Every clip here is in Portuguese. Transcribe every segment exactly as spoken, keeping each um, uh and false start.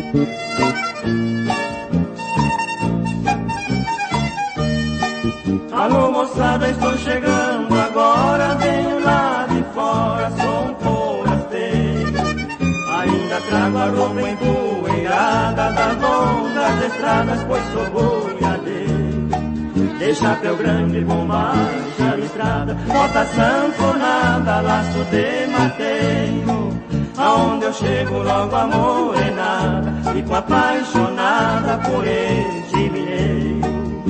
Alô moçada, estou chegando agora, venho lá de fora, sou um forasteiro. Ainda trago a roupa empoeirada das longas estradas, pois sou boiadeiro. De chapéu grande, bombacha listrada, bota sanfonada, laço de mateiro. Aonde eu chego logo a morenada, fico apaixonada por este mineiro.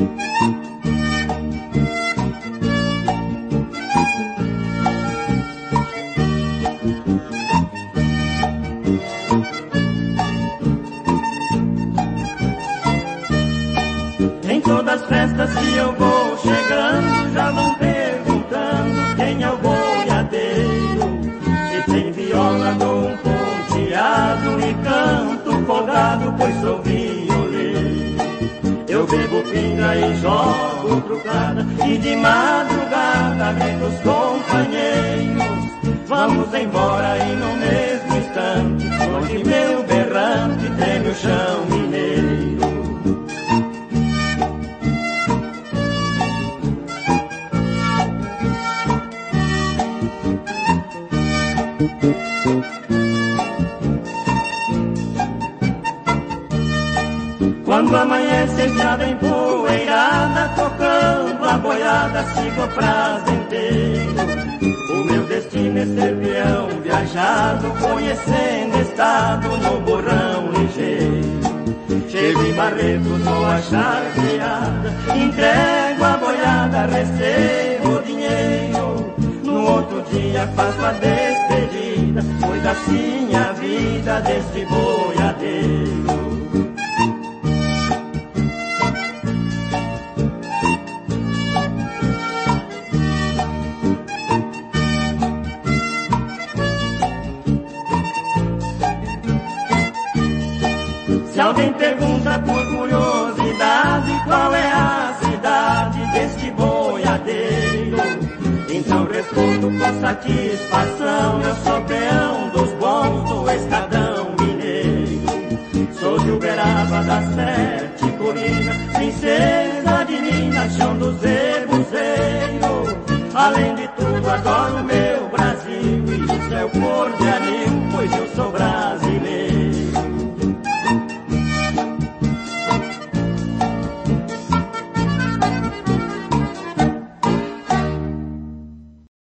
Em todas as festas que eu vou chegando, já vão perguntando quem é o boiadeiro. Se tem viola, dou um ponteado e canto folgado, pois sou violeiro. Eu bebo pinga e jogo trucada, e de madrugada grito os companheiros. Vamos embora e no mesmo instante, onde meu berrante treme o chão mineiro. Quando amanhece a estrada empoeirada, tocando a boiada, sigo prazenteiro. O meu destino é ser peão viajado, conhecendo estado no borrão ligeiro. Chego em Barretos, vou a charqueada, entrego a boiada, recebo o dinheiro. No outro dia faço a despedida, pois assim a vida deste boiadeiro. Se alguém pergunta por curiosidade qual é a cidade deste boiadeiro, então respondo com satisfação: